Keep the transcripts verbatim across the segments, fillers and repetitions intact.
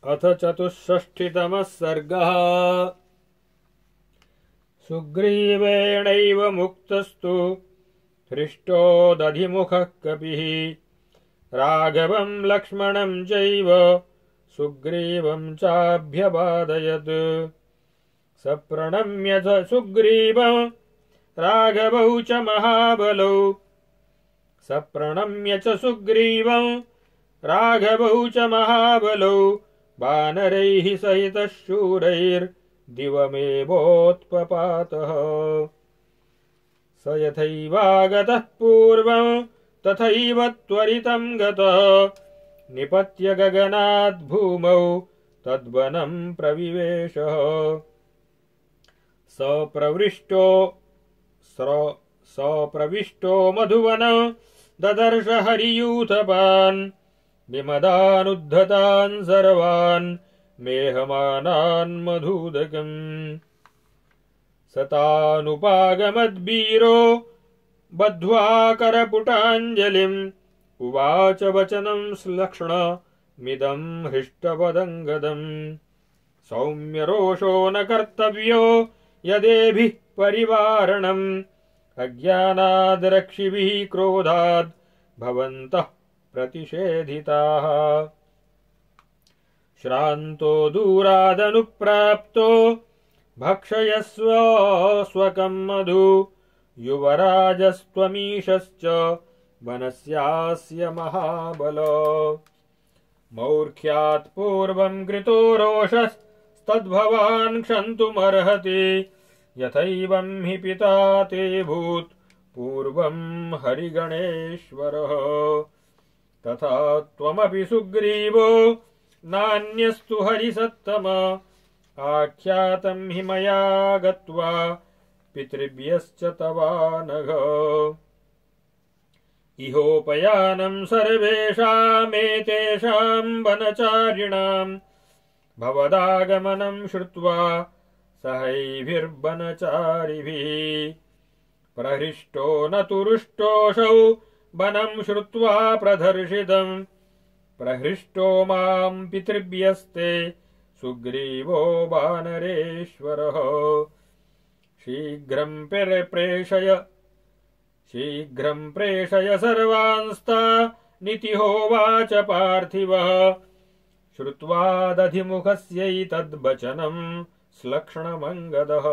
अथ चतुष्षष्टितमः सर्गः। सुग्रीवेणैव मुक्तस्तु हृष्टो दधिमुखः कपिः राघवं लक्ष्मणं चैव सुग्रीवं चाभ्यवादयत्। सप्रणम्य च सुग्रीवं राघवौ च महाबलौ सप्रणम्य च सुग्रीवं राघवौ च महाबलौ वानरैः सहितः शूरैर्दिवमेवोत्पपातः। स यथैवागतः पूर्वं तथैव त्वरितं गतः निपत्य गगनाद् भूमौ तद्वनं प्रविवेशः। सप्रविष्टो सप्रविष्टो मधुवनं ददर्श हरियूथपान् विमदानुद्धतान् सर्वान् मेहमानान् मधुदकम्। सतानुपागमद्वीरो बद्ध्वा करपुटाञ्जलिम् उवाच वचनं लक्ष्मणमिदं हृष्टवदङ्गदम्। सौम्यरोषो न कर्तव्यो यदेभिः परिवारणम् अज्ञानाद् रक्षिभिः क्रोधाद् भवन्तः प्रतिषेधिताः। श्रान्तो दूरादनुप्राप्तो भक्षयस्व स्वकं मधु युवराजस्त्वमीशश्च वनस्यास्य महाबल। मौर्ख्यात् पूर्वं कृतो रोषस्तद्भवान् क्षन्तुमर्हति यथैवं हि पिता ते भूत् पूर्वं हरिगणेश्वरः। तथा त्वमपि सुग्रीवो नान्यस्तु हरिसत्तम आख्यातं हि मया गत्वा पितृभ्यश्च तवानघ। इहोपयानं सर्वेषामेतेषां वनचारिणां भवदागमनं श्रुत्वा सहैभिर्वनचारिभिः। प्रहृष्टो न तुरुष्टोऽसौ वनं श्रुत्वा प्रदर्शितं प्रहृष्टो मां पितृभ्यस्ते सुग्रीवो वानरेश्वरः। शीघ्रं प्रेषय शीघ्रं प्रेषय सर्वांस्ता नितिहोवाच पार्थिवः। श्रुत्वा दधिमुखस्यैतद्वचनं श्लक्ष्णमङ्गदः।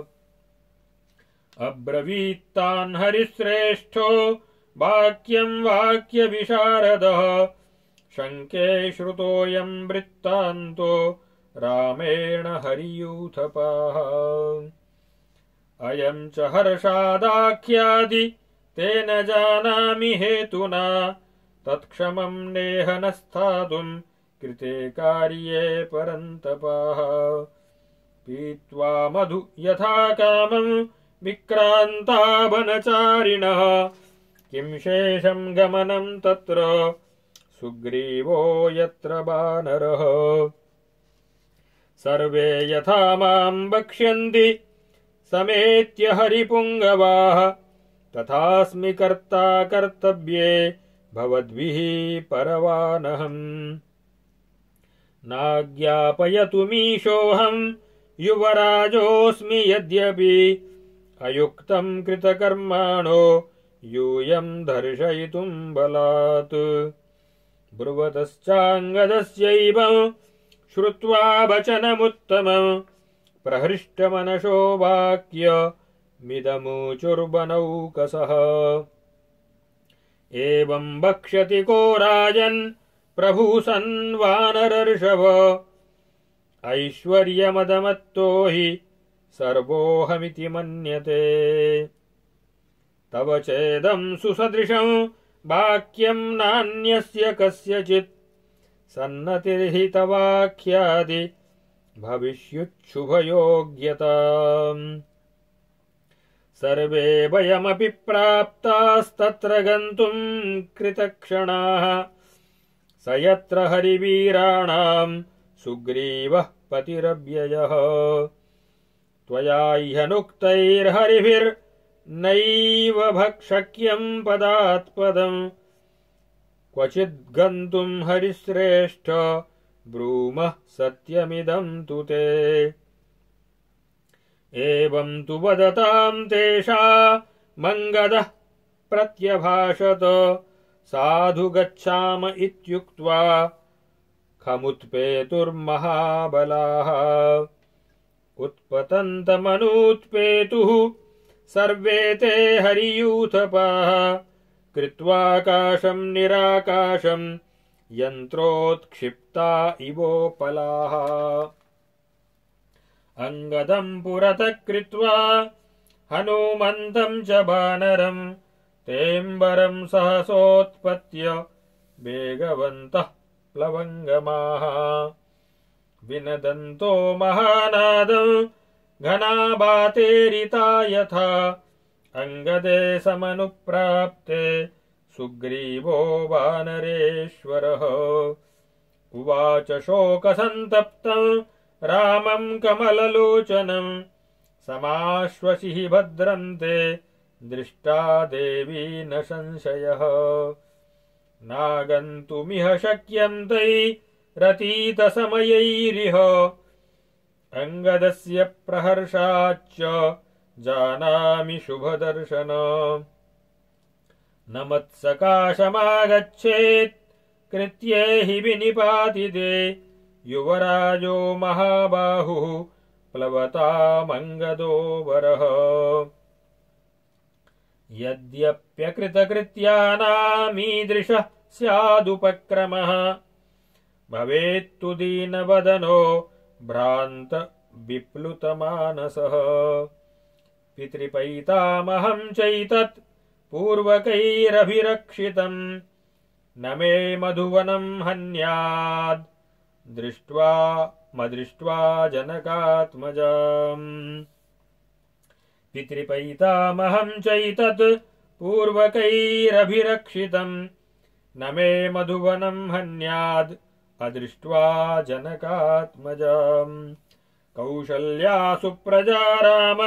अब्रवीत्तान् हरिश्रेष्ठो वाक्यं वाक्यविशारदः। शङ्के श्रुतोऽयं वृत्तान्तो रामेण हरियूथपाः। अयं च हर्षादाख्यादि तेन जानामि हेतुना तत्क्षमं नेह न स्थातुं कृते कार्ये परन्तपाः। पीत्वा मधु यथा कामं विक्रान्ता वनचारिणः किं शेषं गमनं तत्र सुग्रीवो यत्र वानरः। सर्वे यथा मां वक्ष्यन्ति समेत्य हरिपुङ्गवाः तथास्मि कर्ता कर्तव्ये भवद्भिः परवानहम्। नाज्ञापयतुमीशोऽहं युवराजोऽस्मि यद्यपि अयुक्तं कृतकर्माणो यूयं दर्शयितुं बलात्। ब्रुवतश्चाङ्गदस्यैवं श्रुत्वा वचनमुत्तमं प्रहृष्टमनसो वाक्यमिदमुचुर्वनौकसः। एवं वक्ष्यति को राजन् प्रभूसन् वानरर्षभ। ऐश्वर्यमदमत्तो हि सर्वोऽहमिति मन्यते। तव चेदं सुसदृशं वाक्यं नान्यस्य कस्यचित् सन्नतिर्हि तवाख्यादि भविष्युच्छुभयोग्यताम्। सर्वे वयमपि प्राप्तास्तत्र गन्तुं कृतक्षणाः स यत्र हरिवीराणां सुग्रीवः पतिरव्ययः। त्वया ह्यनुक्तैर्हरिभिर्नैव भक्षक्यं पदात् पदम् क्वचिद् गन्तुं हरिश्रेष्ठ ब्रूमः सत्यमिदं तु ते। एवं तु वदतां तेषामङ्गदः प्रत्यभाषत। साधु गच्छाम इत्युक्त्वा खमुत्पेतुर्महाबलाः। उत्पतन्तमनुत्पेतुः सर्वे ते हरियूथपाः। कृत्वाकाशं निराकाशं यन्त्रोत्क्षिप्ता इवोपलाः। अंगदं पुरतः कृत्वा हनुमन्तं च वानरं। तेऽम्बरं सहसोत्पत्य वेगवन्तः प्लवङ्गमाः। विनदन्तो महानादं घनाबातेरिता यथा। अंगदे समनुप्राप्ते सुग्रीवो वानरेश्वरः। उवाच शोकसन्तप्तं रामं कमललोचनं। समाश्वसिः भद्रं ते दृष्टा देवी न संशयः। नागन्तुमिह शक्यं तैरतीतसमयैरिह। अंगदस्य प्रहर्षाच्च जानामि शुभदर्शन। न मत्सकाशमागच्छेत् कृत्ये हि विनिपातिते। युवराजो महाबाहुः प्लवतामङ्गदो वरः। यद्यप्यकृतकृत्यानामीदृशः स्यादुपक्रमः। भवेत्तु दीनवदनो भ्रान्त विप्लुतमानसः। पितृपैतामहं चैतत् पूर्वकैरभिरक्षितम्। न मे मधुवनं हन्याद् दृष्ट्वा मदृष्ट्वा जनकात्मजाम्। पितृपैतामहं चैतत् पूर्वकैरभिरक्षितम्। न मे मधुवनं हन्याद् अदृष्ट्वा जनकात्मजाम्। कौसल्या सुप्रजा राम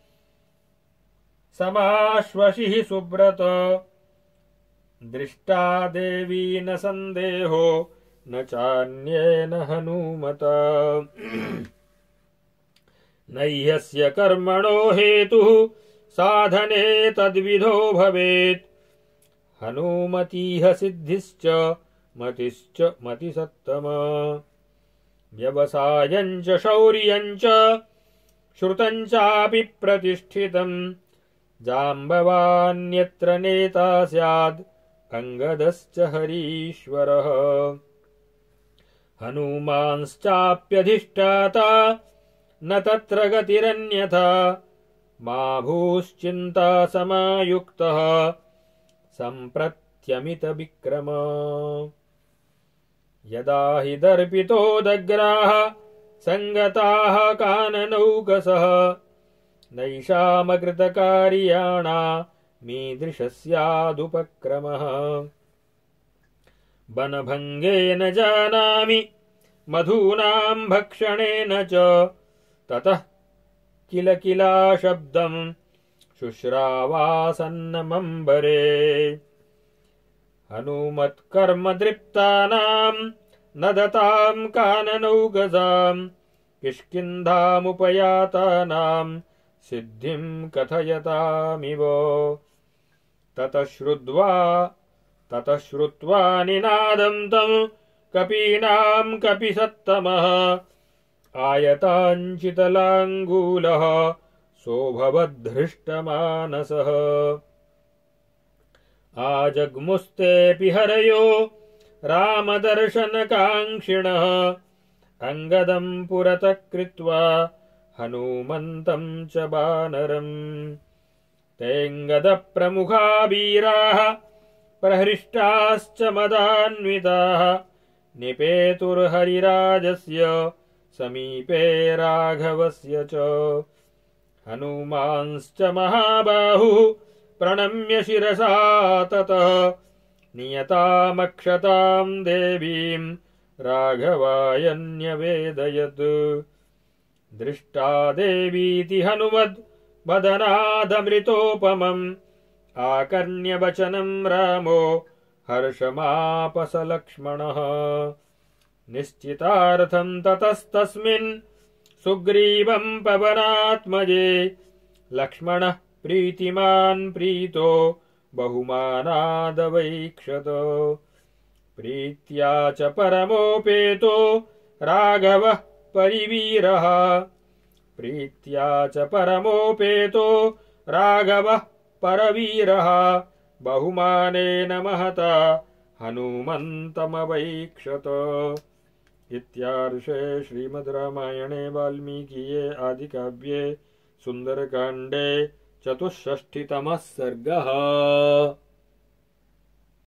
समाश्वसिः सुब्रत। दृष्टा देवी न सन्देहो न चान्येन हनूमता। नह्यस्य कर्मणो हेतुः साधने तद्विधो भवेत्। हनूमतीह सिद्धिश्च मतिश्च मतिसत्तमा। व्यवसायञ्च शौर्यञ्च श्रुतञ्चापि प्रतिष्ठितम्। जाम्बवान्यत्र नेता स्याद् अंगदश्च हरीश्वरः। हनूमांश्चाप्यधिष्ठाता न तत्र गतिरन्यथा। मा भूश्चिन्ता समायुक्तः सम्प्रत्यमित विक्रम। यदा हि दर्पितोदग्राः सङ्गताः काननौकसः। नैषामकृतकार्याणामीदृशस्यादुपक्रमः। वनभङ्गेन जानामि मधूनां भक्षणेन च। ततः किल किला शब्दं शुश्रावासन्नमम्बरे। हनूमत्कर्मदृप्तानां नदतां काननौकसां। किष्किन्धामुपयातानां सिद्धिं कथयतामिव। ततः श्रुत्वा ततः श्रुत्वा निनादं तं कपीनां कपिसत्तमः। आयताञ्चितलाङ्गूलः सोऽभवद्धृष्टमानसः। आजग्मुस्तेऽपि हरयो रामदर्शनकाङ्क्षिणः। अंगदं पुरतः कृत्वा हनूमन्तं च वानरम्। तेऽङ्गदप्रमुखा वीराः प्रहृष्टाश्च मदान्विताः। निपेतुर्हरिराजस्य समीपे राघवस्य च। हनूमांश्च महाबाहुः प्रणम्य शिरसा ततः। नियतामक्षतां देवीं राघवाय न्यवेदयत्। दृष्टा देवीति हनुमद् वदनादमृतोपमम्। आकर्ण्य वचनं रामो हर्षमापस लक्ष्मणः। निश्चितार्थं ततस्तस्मिन् सुग्रीवं पवनात्मजे लक्ष्मणः प्रीतिमान् प्रीतो बहुमानादवैक्षत प्रीत्या च परमोपेतो राघवः परिवीरः प्रीत्या च परमोपेतो राघवः परवीरः बहुमानेन महता हनुमन्तमवैक्षत। इत्यार्षे श्रीमद् रामायणे वाल्मीकीये आदिकाव्ये सुन्दरकाण्डे चतुष्षष्टितमः सर्गः।